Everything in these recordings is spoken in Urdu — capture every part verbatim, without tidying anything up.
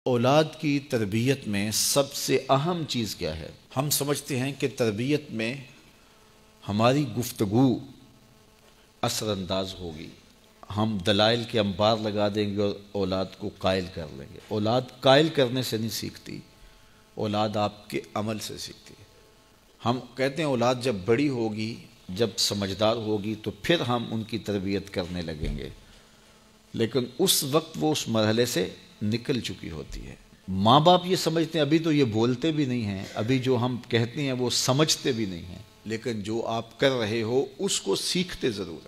اولاد کی تربیت میں سب سے اہم چیز کیا ہے؟ ہم سمجھتے ہیں کہ تربیت میں ہماری گفتگو اثر انداز ہوگی، ہم دلائل کے انبار لگا دیں گے اور اولاد کو قائل کر لیں گے۔ اولاد قائل کرنے سے نہیں سیکھتی، اولاد آپ کے عمل سے سیکھتی ہے۔ ہم کہتے ہیں اولاد جب بڑی ہوگی، جب سمجھدار ہوگی تو پھر ہم ان کی تربیت کرنے لگیں گے، لیکن اس وقت وہ اس مرحلے سے نکل چکی ہوتی ہے۔ ماں باپ یہ سمجھتے ہیں ابھی تو یہ بولتے بھی نہیں ہیں، ابھی جو ہم کہتے ہیں وہ سمجھتے بھی نہیں ہیں، لیکن جو آپ کر رہے ہو اس کو سیکھتے ضرور ہیں۔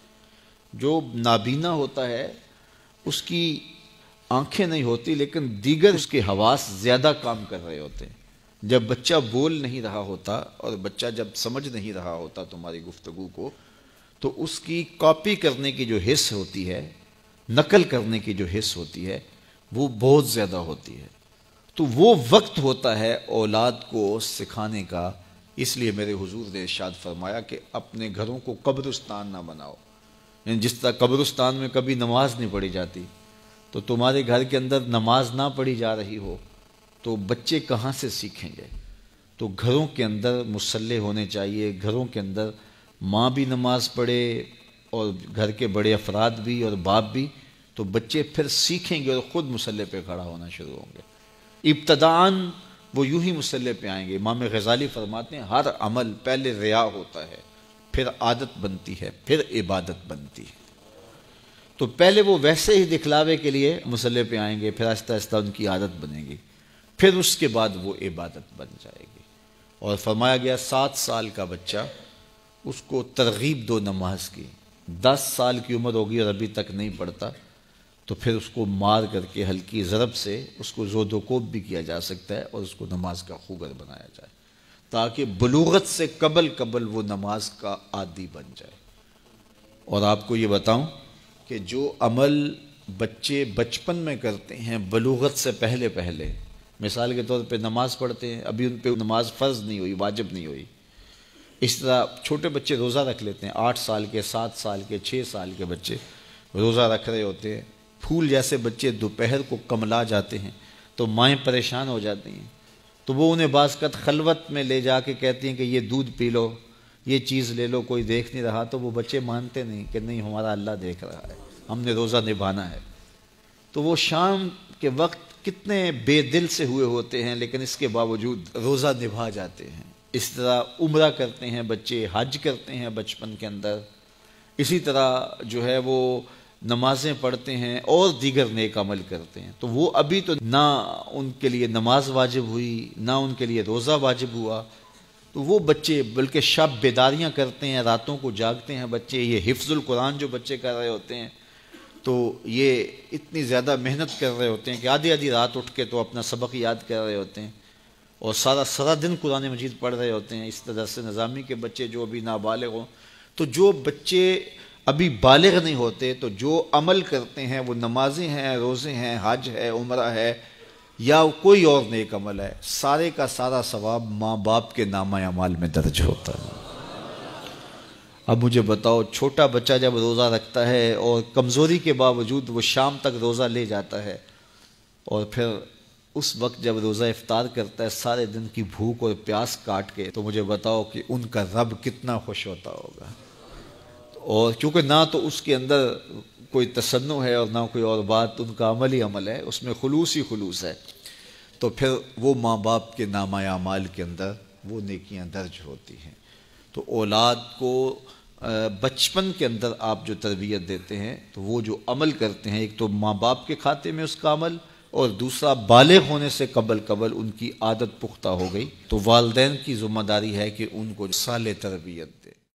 جو نابینا ہوتا ہے اس کی آنکھیں نہیں ہوتی، لیکن دیگر اس کے حواس زیادہ کام کر رہے ہوتے ہیں۔ جب بچہ بول نہیں رہا ہوتا اور بچہ جب سمجھ نہیں رہا ہوتا تمہاری گفتگو کو، تو اس کی کاپی کرنے کی جو حس ہوتی ہے، نقل کرنے کی جو حس ہوتی ہے، وہ بہت زیادہ ہوتی ہے۔ تو وہ وقت ہوتا ہے اولاد کو سکھانے کا۔ اس لیے میرے حضور نے ارشاد فرمایا کہ اپنے گھروں کو قبرستان نہ بناؤ۔ یعنی جس طرح قبرستان میں کبھی نماز نہیں پڑھی جاتی، تو تمہارے گھر کے اندر نماز نہ پڑھی جا رہی ہو تو بچے کہاں سے سیکھیں گے؟ تو گھروں کے اندر مصلی ہونے چاہیے، گھروں کے اندر ماں بھی نماز پڑھے اور گھر کے بڑے افراد بھی اور باپ بھی، تو بچے پھر سیکھیں گے اور خود مصلی پہ کھڑا ہونا شروع ہوں گے۔ ابتداءً وہ یوں ہی مصلی پہ آئیں گے۔ امام غزالی فرماتے ہیں ہر عمل پہلے ریا ہوتا ہے، پھر عادت بنتی ہے، پھر عبادت بنتی ہے۔ تو پہلے وہ ویسے ہی دکھلاوے کے لیے مصلی پہ آئیں گے، پھر آہستہ آہستہ ان کی عادت بنے گی، پھر اس کے بعد وہ عبادت بن جائے گی۔ اور فرمایا گیا سات سال کا بچہ، اس کو ترغیب دو نماز کی۔ دس سال کی عمر ہوگی اور ابھی تک نہیں پڑھتا، تو پھر اس کو مار کر کے ہلکی ضرب سے اس کو زود و کوب بھی کیا جا سکتا ہے اور اس کو نماز کا خوگر بنایا جائے، تاکہ بلوغت سے قبل قبل وہ نماز کا عادی بن جائے۔ اور آپ کو یہ بتاؤں کہ جو عمل بچے بچپن میں کرتے ہیں بلوغت سے پہلے پہلے، مثال کے طور پہ نماز پڑھتے ہیں، ابھی ان پہ نماز فرض نہیں ہوئی، واجب نہیں ہوئی۔ اس طرح چھوٹے بچے روزہ رکھ لیتے ہیں، آٹھ سال کے، سات سال کے، چھ سال کے بچے روزہ رکھ رہے ہوتے ہیں۔ پھول جیسے بچے دوپہر کو کملا جاتے ہیں تو مائیں پریشان ہو جاتی ہیں، تو وہ انہیں بعض وقت خلوت میں لے جا کے کہتی ہیں کہ یہ دودھ پی لو، یہ چیز لے لو، کوئی دیکھ نہیں رہا، تو وہ بچے مانتے نہیں کہ نہیں ہمارا اللہ دیکھ رہا ہے، ہم نے روزہ نبھانا ہے۔ تو وہ شام کے وقت کتنے بے دل سے ہوئے ہوتے ہیں، لیکن اس کے باوجود روزہ نبھا جاتے ہیں۔ اس طرح عمرہ کرتے ہیں بچے، حج کرتے ہیں بچپن کے اندر، اسی طرح جو ہے وہ نمازیں پڑھتے ہیں اور دیگر نیک عمل کرتے ہیں۔ تو وہ ابھی تو نہ ان کے لیے نماز واجب ہوئی، نہ ان کے لیے روزہ واجب ہوا، تو وہ بچے بلکہ شب بیداریاں کرتے ہیں، راتوں کو جاگتے ہیں بچے۔ یہ حفظ القرآن جو بچے کر رہے ہوتے ہیں، تو یہ اتنی زیادہ محنت کر رہے ہوتے ہیں کہ آدھی آدھی رات اٹھ کے تو اپنا سبق یاد کر رہے ہوتے ہیں، اور سارا سارا دن قرآن مجید پڑھ رہے ہوتے ہیں۔ اس طرح سے نظامی کے بچے جو ابھی نابالغ ہوں، تو جو بچے ابھی بالغ نہیں ہوتے، تو جو عمل کرتے ہیں وہ نمازیں ہیں، روزے ہیں، حج ہے، عمرہ ہے، یا کوئی اور نیک عمل ہے، سارے کا سارا ثواب ماں باپ کے نامہ اعمال میں درج ہوتا ہے۔ اب مجھے بتاؤ، چھوٹا بچہ جب روزہ رکھتا ہے اور کمزوری کے باوجود وہ شام تک روزہ لے جاتا ہے، اور پھر اس وقت جب روزہ افطار کرتا ہے سارے دن کی بھوک اور پیاس کاٹ کے، تو مجھے بتاؤ کہ ان کا رب کتنا خوش ہوتا ہوگا۔ اور چونکہ نہ تو اس کے اندر کوئی تصنع ہے اور نہ کوئی اور بات، ان کا عمل ہی عمل ہے، اس میں خلوص ہی خلوص ہے، تو پھر وہ ماں باپ کے نامہ اعمال کے اندر وہ نیکیاں درج ہوتی ہیں۔ تو اولاد کو بچپن کے اندر آپ جو تربیت دیتے ہیں، تو وہ جو عمل کرتے ہیں، ایک تو ماں باپ کے کھاتے میں اس کا عمل، اور دوسرا بالغ ہونے سے قبل قبل ان کی عادت پختہ ہو گئی، تو والدین کی ذمہ داری ہے کہ ان کو صالح تربیت